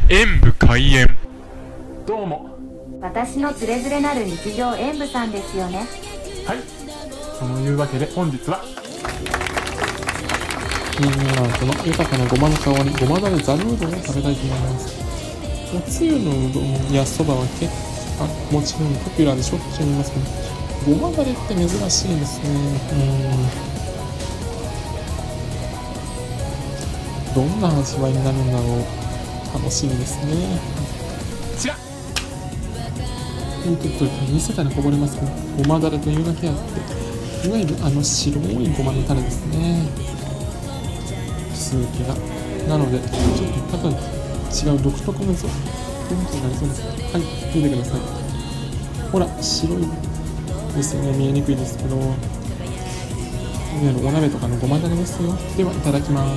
演武開演。どうも。 私のつれづれなる日常演武さんですよね。 はい。そのいうわけで本日はミニマートの豊かなごまの香り、ごまだれざるうどんを食べたいと思います。おつゆのうどんやそばはもちろんポピュラーでしょっちゅう見ますけど、ごまだれって珍しいですね。どんな味わいになるんだろう。楽しみですね。 違う。 と見せたらこぼれますけど、ごまだれというだけあって、いわゆる白いごまのタレですね。数気が。なので、ちょっと多分違う独特の雰囲気になりそうです。はい、見てください。ほら、白いですよね。見えにくいですけど、いわゆるお鍋とかのごまだれですよ。では、いただきます。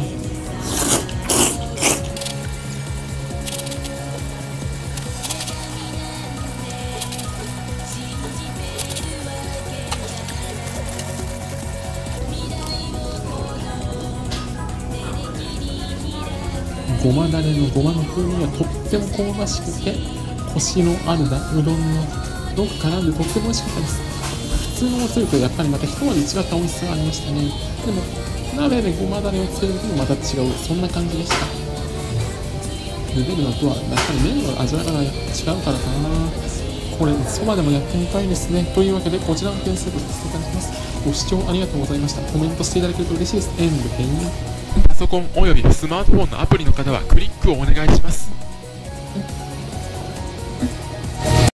ごまだれのごまの風味がとっても香ばしくて、コシのあるうどんのよく絡んでとっても美味しかったです。普通のおつゆとやっぱりまた一味違った美味しさがありましたね。でも鍋でごまだれをつけるとまた違う、そんな感じでした。茹でるのとはやっぱり麺の味わいが違うからかな。これそばでもやってみたいですね。というわけでこちらの点数とさせていただきます。ご視聴ありがとうございました。コメントしていただけると嬉しいです。エンドペイン。 パソコンおよびスマートフォンのアプリの方はクリックをお願いします。